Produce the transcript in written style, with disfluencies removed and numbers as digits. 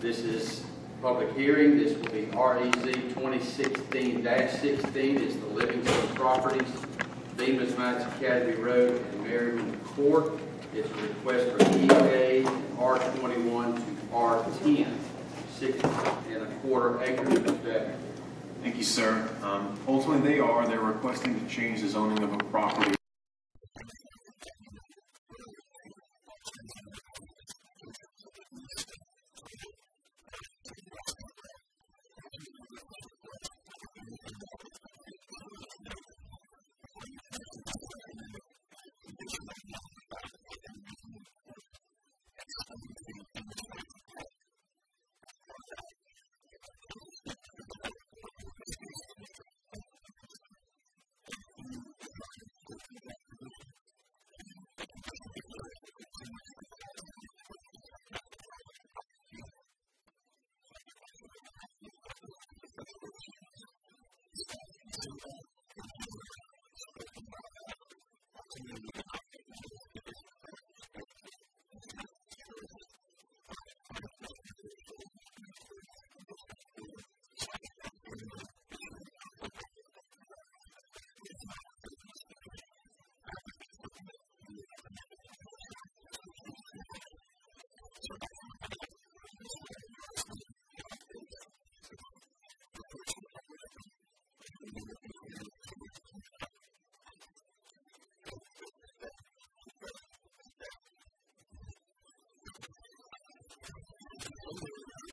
This is public hearing. This will be REZ-2016-16. It's the Livingston properties, Bemiss Knights Academy Road, and Merriman Court. It's a request for EA R21 to R10, 6.25 acres. Mr. Davenport. Thank you, sir. Ultimately, they're requesting to change the zoning of a property